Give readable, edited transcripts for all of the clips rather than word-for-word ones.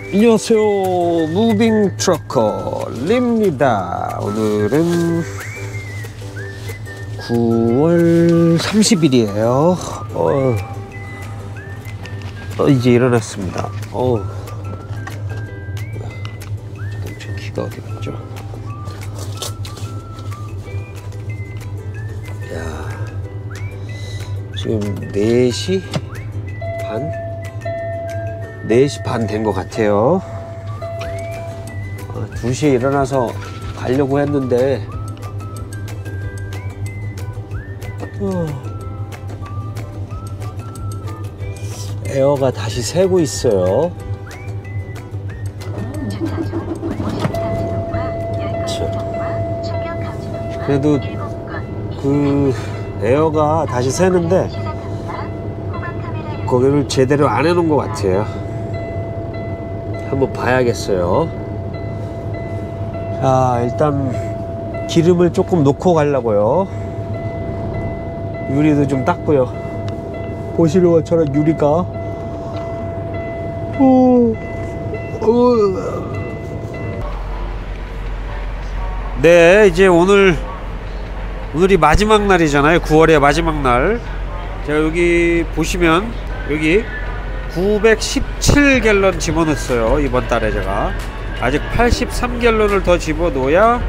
안녕하세요, 무빙 트러커 립니다. 오늘은 9월 30일이에요 이제 일어났습니다. 제 키가 어디 갔죠? 야, 지금 4시 반? 4시 반 된 것 같아요. 2시에 일어나서 가려고 했는데 에어가 다시 새고 있어요. 그래도 그 에어가 다시 새는데 거기를 제대로 안 해놓은 것 같아요. 한번 봐야겠어요. 자, 일단 기름을 조금 넣고 가려고요. 유리도 좀 닦고요. 보시는 것처럼 유리가 네, 이제 오늘이 마지막 날이잖아요. 9월의 마지막 날. 제가 여기 보시면 여기 917갤런 집어넣었어요. 이번 달에 제가 아직 83갤런을 더 집어넣어야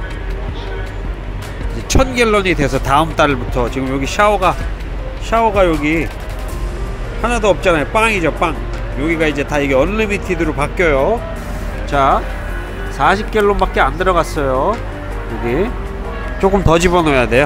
1000갤런이 돼서 다음 달부터. 지금 여기 샤워가 여기 하나도 없잖아요. 빵이죠, 빵. 여기가 이제 다 이게 언리미티드로 바뀌어요. 자, 40갤런 밖에 안 들어갔어요. 여기 조금 더 집어넣어야 돼요.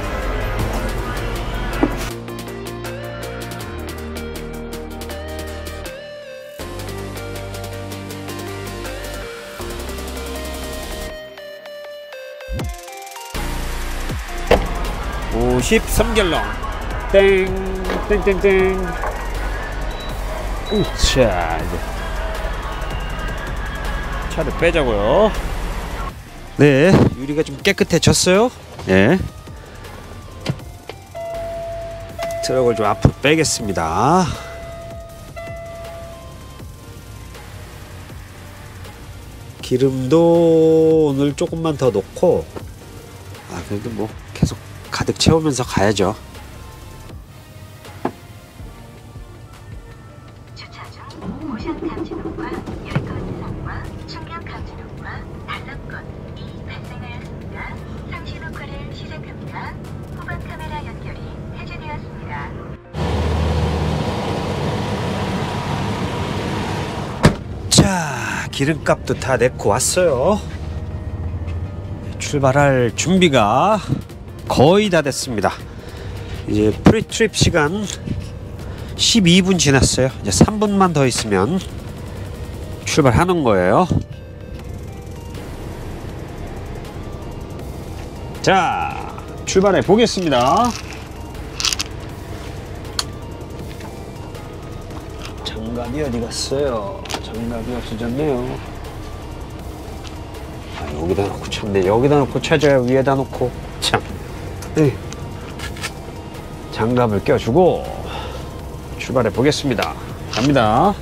오, 13갤런 땡땡땡땡. 자, 이제 차를 빼자고요. 네, 유리가 좀 깨끗해졌어요. 네, 트럭을 좀 앞으로 빼겠습니다. 기름도 오늘 조금만 더 넣고, 그래도 뭐 계속 가득 채우면서 가야죠. 주차 중 모션 감지등과 열도 이상과 충격 감지등과 단속건이 발생하였습니다. 상시 녹화를 시작합니다. 후방 카메라 연결이 해제되었습니다. 자, 기름값도 다 내고 왔어요. 출발할 준비가 거의 다 됐습니다. 이제 프리트립 시간 12분 지났어요. 이제 3분만 더 있으면 출발하는 거예요. 자, 출발해 보겠습니다. 장갑이 어디 갔어요? 장갑이 없어졌네요. 여기다 놓고 참네. 여기다 놓고 찾아요. 위에다 놓고 참. 네. 장갑을 껴주고 출발해 보겠습니다. 갑니다.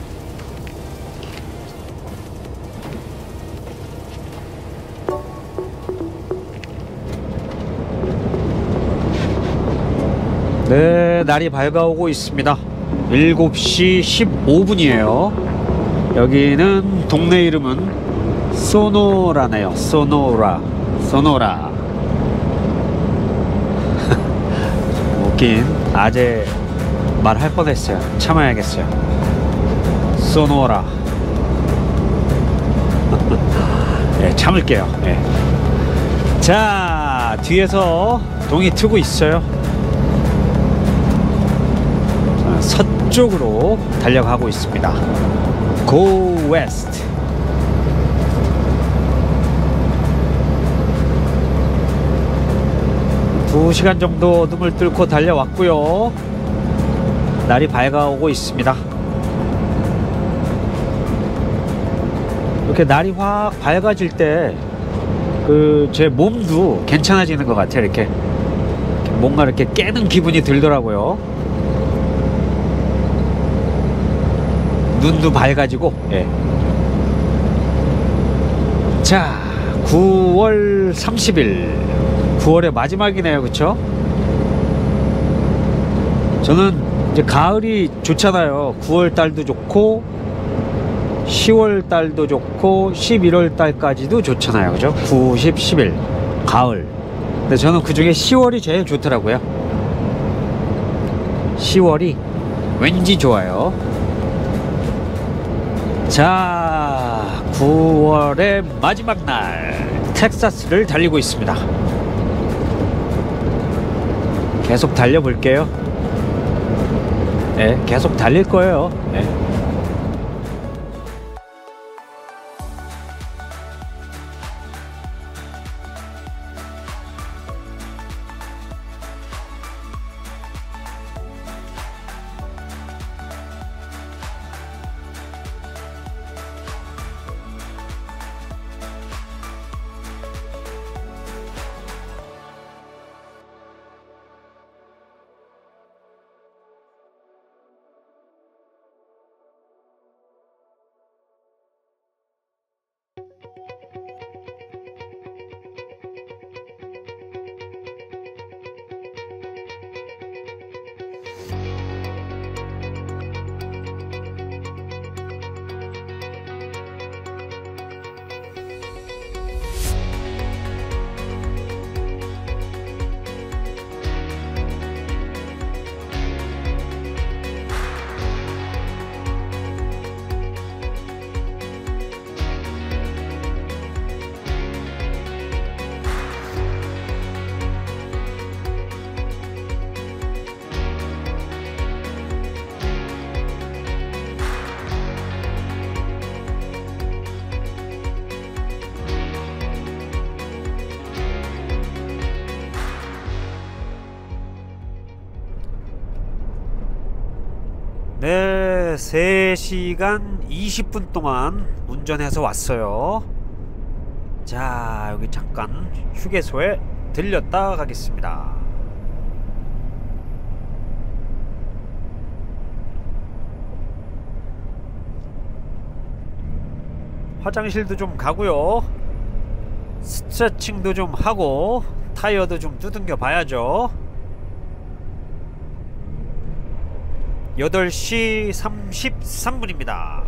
네, 날이 밝아오고 있습니다. 7시 15분이에요 여기는 동네 이름은 소노라네요. 소노라. 웃긴 아재 말할 뻔했어요. 참아야겠어요. 소노라. 네, 참을게요. 네. 자, 뒤에서 동이 트고 있어요. 자, 서쪽으로 달려가고 있습니다. Go West. 두 시간 정도 어둠을 뚫고 달려왔고요. 날이 밝아오고 있습니다. 이렇게 날이 확 밝아질 때 그 제 몸도 괜찮아지는 것 같아요. 이렇게 뭔가 이렇게 깨는 기분이 들더라고요. 눈도 밝아지고, 예. 자, 9월 30일 9월의 마지막이네요. 그쵸? 저는 이제 가을이 좋잖아요. 9월 달도 좋고 10월 달도 좋고 11월 달까지도 좋잖아요. 그죠? 9, 10, 11 가을. 근데 저는 그 중에 10월이 제일 좋더라고요. 10월이 왠지 좋아요. 자, 9월의 마지막 날 텍사스를 달리고 있습니다. 계속 달려볼게요. 네, 계속 달릴 거예요. 네. 네, 3시간 20분 동안 운전해서 왔어요. 자, 여기 잠깐 휴게소에 들렸다 가겠습니다. 화장실도 좀 가고요. 스트레칭도 좀 하고 타이어도 좀 두들겨 봐야죠. 8시 33분입니다.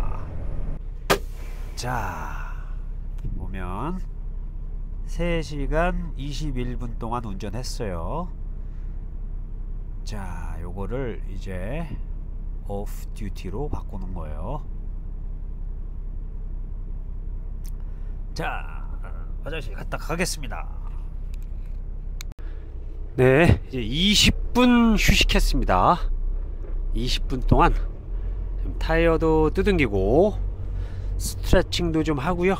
자, 보면 3시간 21분 동안 운전했어요. 자, 요거를 이제 오프 듀티로 바꾸는 거예요. 자, 화장실 갔다 가겠습니다. 네, 이제 20분 휴식했습니다. 20분 동안 좀 타이어도 두둥기고 스트레칭도 좀 하고요.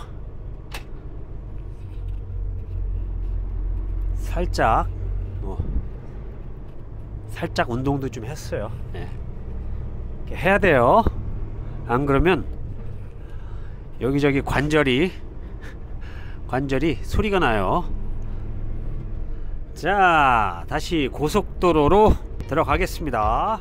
살짝 살짝 운동도 좀 했어요. 네. 이렇게 해야 돼요. 안 그러면 여기저기 관절이 소리가 나요. 자, 다시 고속도로로 들어가겠습니다.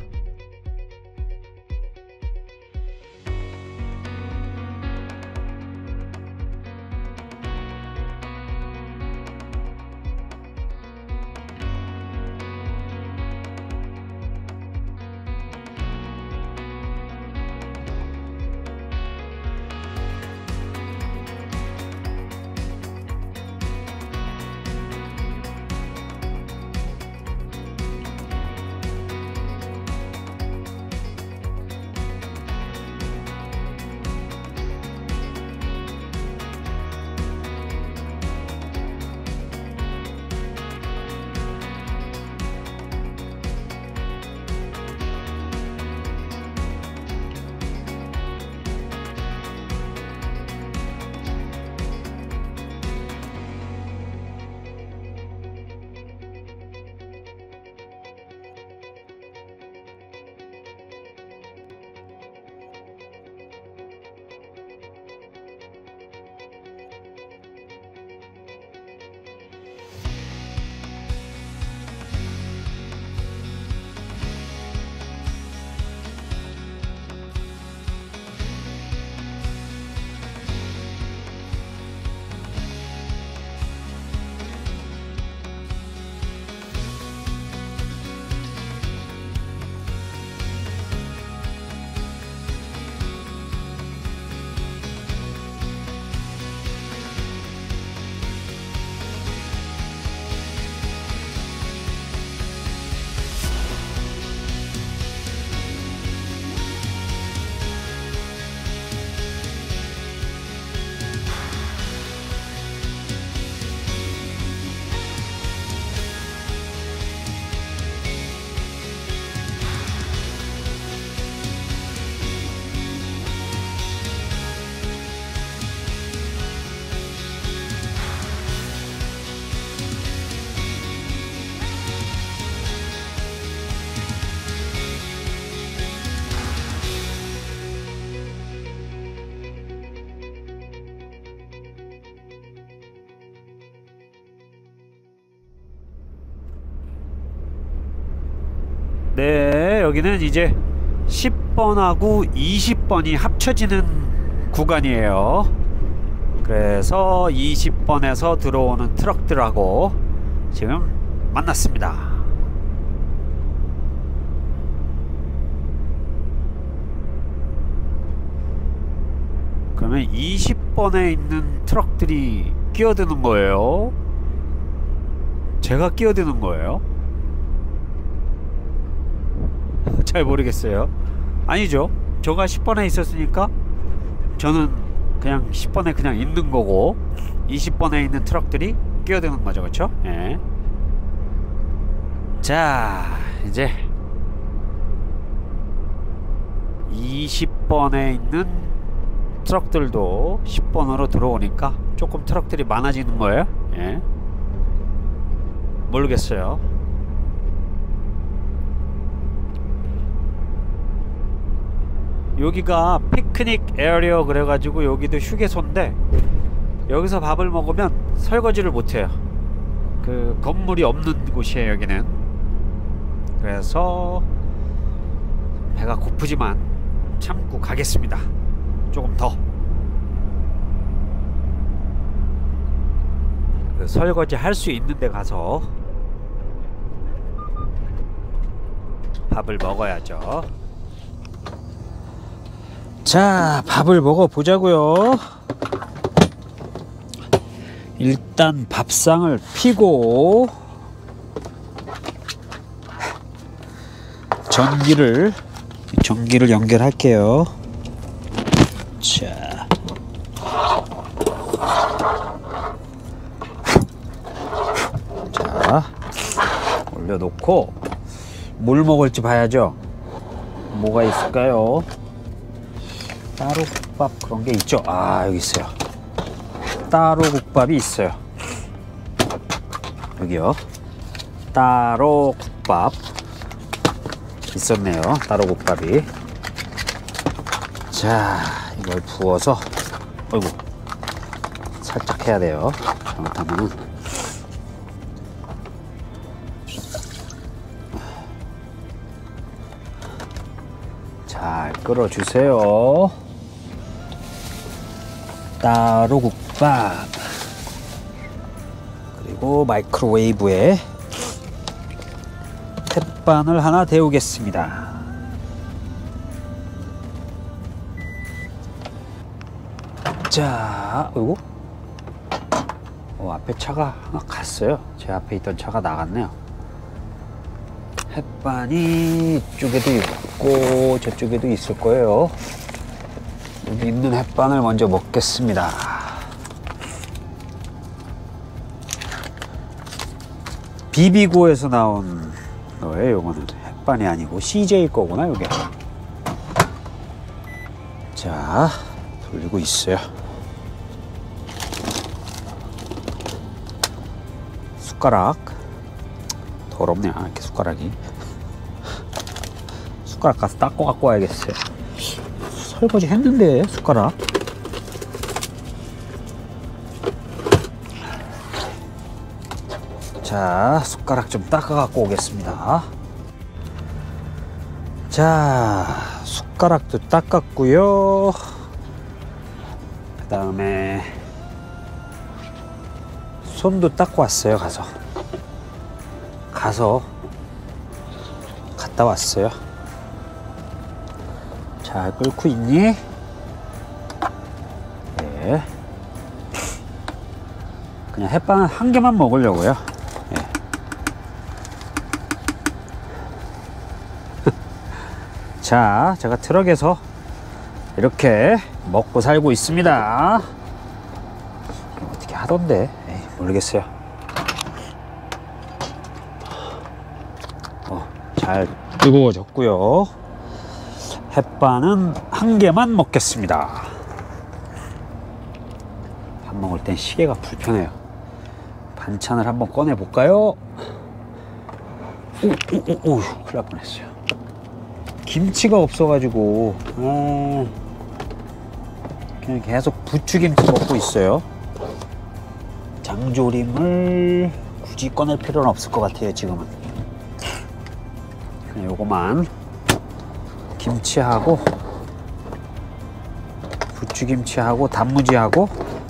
네, 여기는 이제 10번하고 20번이 합쳐지는 구간이에요. 그래서 20번에서 들어오는 트럭들하고 지금 만났습니다. 그러면 20번에 있는 트럭들이 끼어드는 거예요? 제가 끼어드는 거예요? 잘 모르겠어요. 아니죠. 저가 10번에 있었으니까 저는 그냥 10번에 그냥 있는 거고 20번에 있는 트럭들이 끼어드는 거죠. 그쵸? 예. 자, 이제 20번에 있는 트럭들도 10번으로 들어오니까 조금 트럭들이 많아지는 거예요. 예. 모르겠어요. 여기가 피크닉 에어리어 그래가지고 여기도 휴게소인데 여기서 밥을 먹으면 설거지를 못해요. 그 건물이 없는 곳이에요 여기는. 그래서 배가 고프지만 참고 가겠습니다. 조금 더. 그 설거지 할 수 있는 데 가서 밥을 먹어야죠. 자, 밥을 먹어 보자고요. 일단 밥상을 피고 전기를 연결할게요. 자, 올려놓고 뭘 먹을지 봐야죠. 뭐가 있을까요? 따로국밥 그런 게 있죠. 아, 여기 있어요. 따로국밥이 있어요. 여기요. 따로국밥 있었네요. 따로국밥이. 자, 이걸 부어서 어이구 살짝 해야 돼요. 잘못하면은 잘 끓여주세요. 따로국밥. 그리고 마이크로웨이브에 햇반을 하나 데우겠습니다. 자, 어이구. 앞에 차가 하나 갔어요. 제 앞에 있던 차가 나갔네요. 햇반이 이쪽에도 있고 저쪽에도 있을 거예요. 여기 있는 햇반을 먼저 먹겠습니다. 비비고에서 나온 거예요. 이거는 햇반이 아니고 CJ 거구나. 이게. 자, 돌리고 있어요. 숟가락. 더럽네요. 이렇게 숟가락이. 숟가락 가서 닦고 갖고 와야겠어요. 설거지 했는데 숟가락. 자, 숟가락 좀 닦아 갖고 오겠습니다. 자, 숟가락도 닦았고요. 그 다음에 손도 닦고 왔어요. 가서 갔다 왔어요. 잘 끓고 있니? 네. 그냥 햇반 한 개만 먹으려고요. 네. 자, 제가 트럭에서 이렇게 먹고 살고 있습니다. 어떻게 하던데? 에이, 모르겠어요. 잘 뜨거워졌고요. 햇반은 한 개만 먹겠습니다. 밥 먹을 땐 시계가 불편해요. 반찬을 한번 꺼내 볼까요? 오, 큰일 날 뻔했어요. 김치가 없어가지고 그냥 계속 부추김치 먹고 있어요. 장조림을 굳이 꺼낼 필요는 없을 것 같아요. 지금은 요거만 김치하고 부추김치하고 단무지하고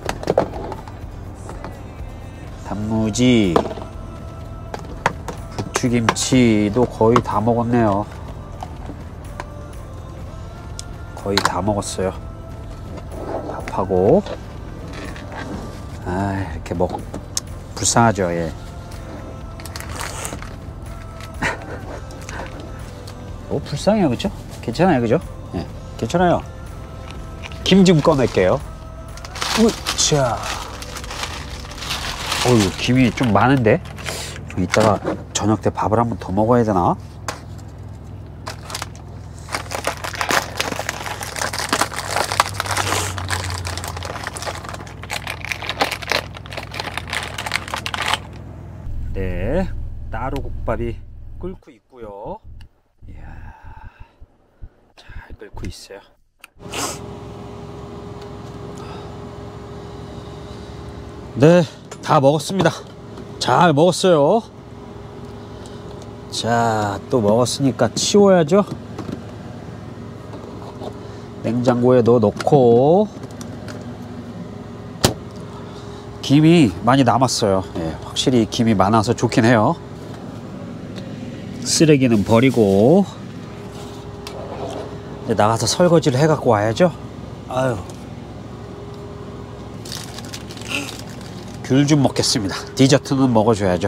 단무지 부추김치도 거의 다 먹었네요. 거의 다 먹었어요. 밥하고 이렇게 불쌍하죠. 예. 불쌍해요, 그쵸? 괜찮아요, 그죠? 예, 괜찮아요. 김 좀 꺼낼게요. 우차. 어휴, 김이 좀 많은데? 좀 이따가 저녁 때 밥을 한번 더 먹어야 되나? 네, 따로국밥이 끓고 있고요. 이야, 잘 끓고 있어요. 네, 다 먹었습니다. 잘 먹었어요. 자, 또 먹었으니까 치워야죠. 냉장고에 넣어놓고. 김이 많이 남았어요. 예, 확실히 김이 많아서 좋긴 해요. 쓰레기는 버리고 이제 나가서 설거지를 해갖고 와야죠. 아유, 귤 좀 먹겠습니다. 디저트는 먹어줘야죠.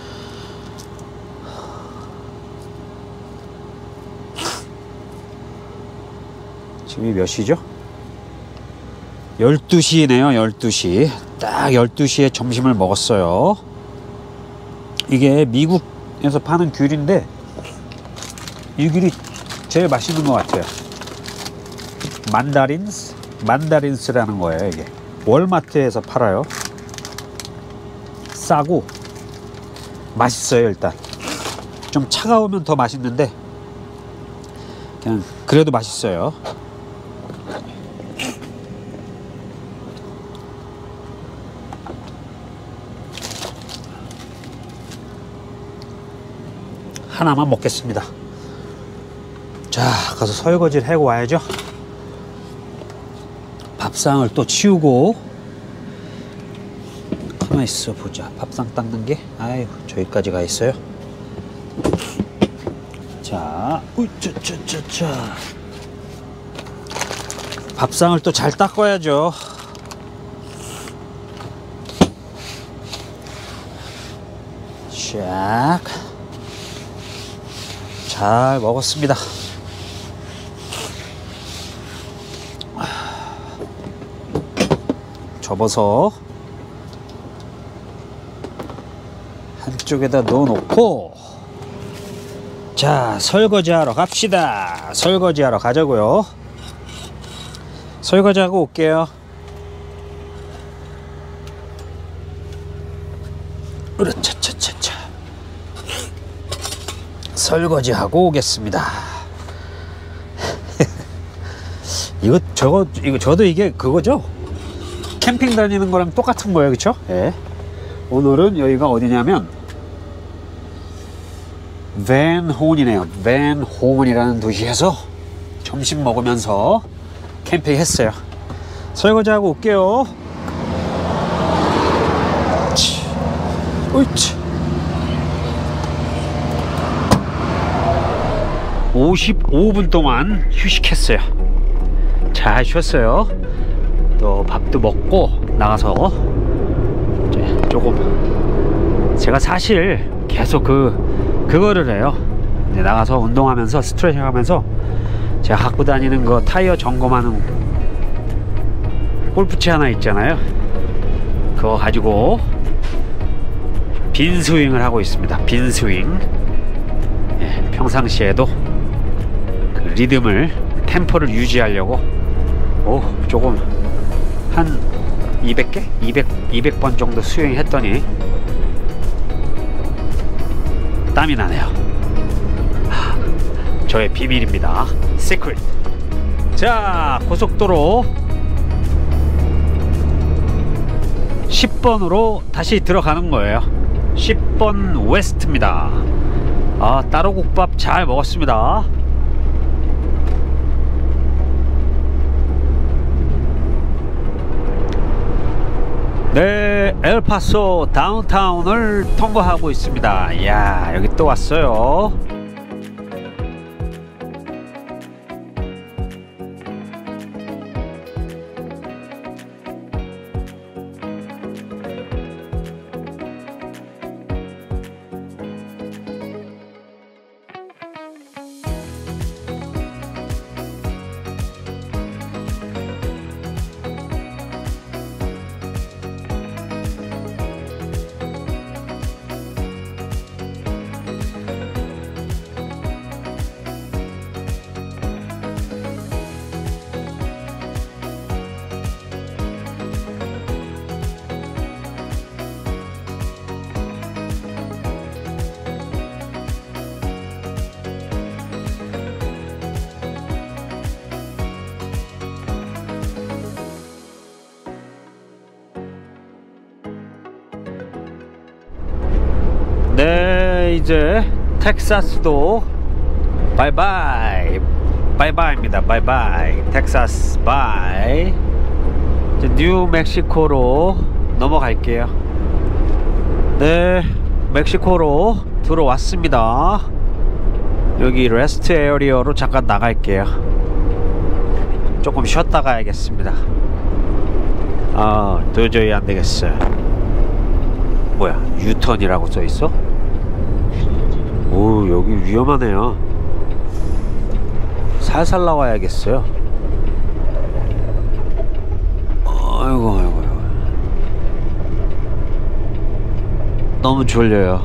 지금이 몇 시죠? 12시네요. 12시. 딱 12시에 점심을 먹었어요. 이게 미국에서 파는 귤인데 이 귤이 제일 맛있는 것 같아요. 만다린스라는 거예요. 이게 월마트에서 팔아요. 싸고 맛있어요. 일단 좀 차가우면 더 맛있는데 그냥 그래도 맛있어요. 하나만 먹겠습니다. 자, 가서 설거지를 하고 와야죠. 밥상을 또 치우고. 가만히 있어 보자. 밥상 닦는 게 아유, 저기까지 가 있어요. 자, 우짜짜짜짜. 밥상을 또 잘 닦아야죠. 샥. 잘 먹었습니다. 접어서 한쪽에다 넣어놓고, 자, 설거지하러 갑시다. 설거지하러 가자고요. 설거지하고 올게요. 으르차차차차. 설거지하고 오겠습니다. 이거 저도 이게 그거죠? 캠핑 다니는 거랑 똑같은 거예요, 그쵸? 예. 오늘은 여기가 어디냐면 밴 호문이네요. 밴 호문이라는 도시에서 점심 먹으면서 캠핑 했어요. 설거지하고 올게요. 으치. 55분 동안 휴식했어요. 잘 쉬었어요. 또 밥도 먹고 나가서 이제 조금, 제가 사실 계속 그거를 해요. 이제 나가서 운동하면서 스트레칭 하면서 제가 갖고 다니는 거 타이어 점검하는 골프채 하나 있잖아요. 그거 가지고 빈 스윙을 하고 있습니다. 빈 스윙. 예, 평상시에도 그 리듬을, 템포를 유지하려고 조금 한 200개? 200번 정도 스윙했더니 땀이 나네요. 저의 비밀입니다. 시크릿. 자, 고속도로 10번으로 다시 들어가는 거예요. 10번 웨스트입니다. 아, 따로국밥 잘 먹었습니다. 네, 엘파소 다운타운을 통과하고 있습니다. 이야, 여기 또 왔어요. 네, 이제 텍사스도 바이바이, 바이바이입니다. 바이바이, 텍사스 바이. 이제 뉴멕시코로 넘어갈게요. 네, 멕시코로 들어왔습니다. 여기 레스트 에어리어로 잠깐 나갈게요. 조금 쉬었다 가야겠습니다. 아, 도저히 안 되겠어요. 뭐야, 유턴이라고 써있어? 오, 여기 위험하네요. 살살 나와야겠어요. 아이고, 아이고, 아이고. 너무 졸려요.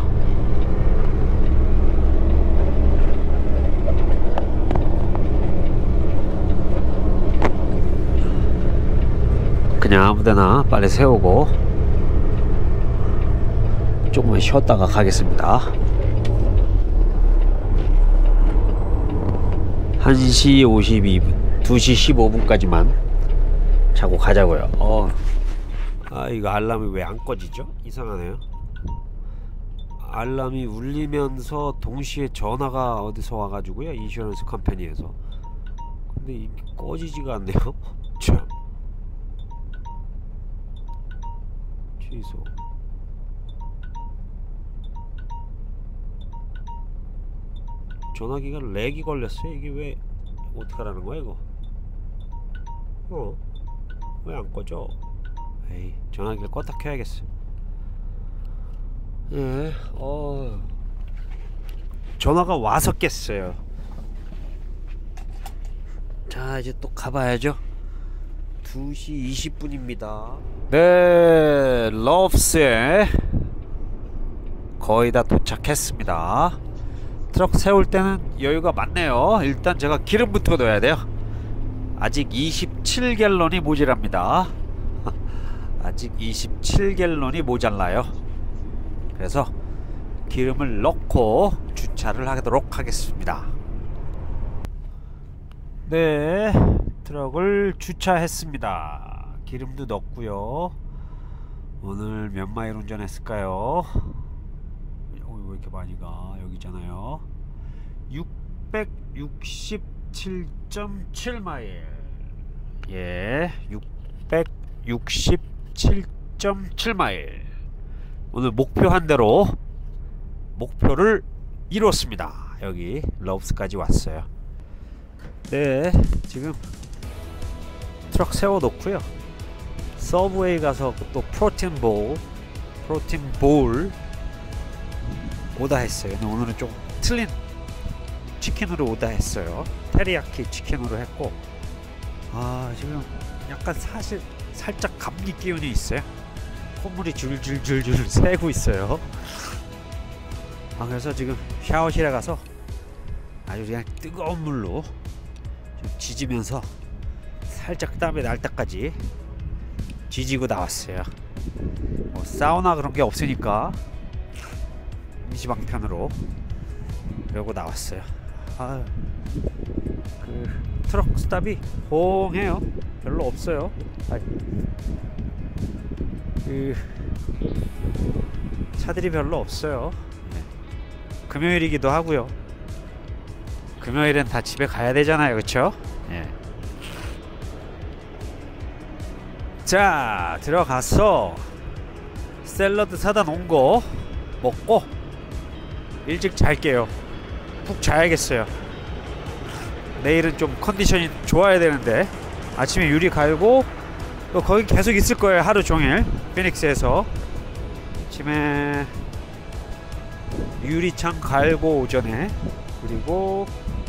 그냥 아무데나 빨리 세우고 조금만 쉬었다가 가겠습니다. 1시 52분, 2시 15분까지만 자고 가자고요. 아, 이거 알람이 왜 안 꺼지죠? 이상하네요. 알람이 울리면서 동시에 전화가 어디서 와가지고요, 인슈런스 컴퍼니에서. 근데 이게 꺼지지가 않네요. 참, 취소. 전화기가 렉이 걸렸어요. 이게 왜, 어떡하라는 거야 이거? 왜 안 꺼져? 에이, 전화기를 껐다 켜야겠어. 예, 전화가 와서 깼어요. 자, 이제 또 가봐야죠. 2시 20분입니다. 네, 러브스에 거의 다 도착했습니다. 트럭 세울 때는 여유가 많네요. 일단 제가 기름부터 넣어야 돼요. 아직 27갤런이 모자랍니다. 아직 27갤런이 모자라요. 그래서 기름을 넣고 주차를 하도록 하겠습니다. 네, 트럭을 주차했습니다. 기름도 넣었고요. 오늘 몇 마일 운전했을까요? 왜 이렇게 많이 가? 여기잖아요. 667.7마일. 예, 667.7마일. 오늘 목표한 대로 목표를 이뤘습니다. 여기 러브스까지 왔어요. 네, 지금 트럭 세워 놓고요. 서브웨이 가서 또 프로틴 볼 오다했어요. 근데 오늘은 좀 틀린 치킨으로 오다했어요. 테리야키 치킨으로 했고, 지금 약간 살짝 감기 기운이 있어요. 콧물이 줄줄줄줄 새고 있어요. 그래서 지금 샤워실에 가서 아주 그냥 뜨거운 물로 좀 지지면서 살짝 땀이 날 때까지 지지고 나왔어요. 사우나 그런 게 없으니까 임시방편으로 그러고 나왔어요. 그 트럭 스탑이 호응해요. 별로 없어요. 그 차들이 별로 없어요. 금요일이기도 하고요. 금요일엔 다 집에 가야 되잖아요, 그쵸? 예. 자, 들어가서 샐러드 사다 놓은 거 먹고 일찍 잘게요. 푹 자야겠어요. 내일은 좀 컨디션이 좋아야 되는데 아침에 유리 갈고 또 거기 계속 있을 거예요. 하루 종일 피닉스에서. 아침에 유리창 갈고 오전에, 그리고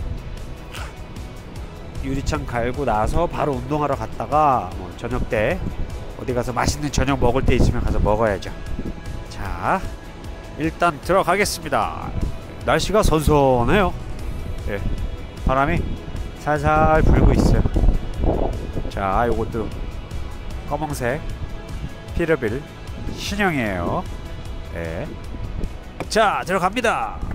유리창 갈고 나서 바로 운동하러 갔다가 뭐 저녁 때 어디 가서 맛있는 저녁 먹을 때 있으면 가서 먹어야죠. 자, 일단 들어가겠습니다. 날씨가 선선해요. 예, 바람이 살살 불고 있어요. 자, 요것도 검은색 피러빌 신형이에요. 예. 자, 들어갑니다.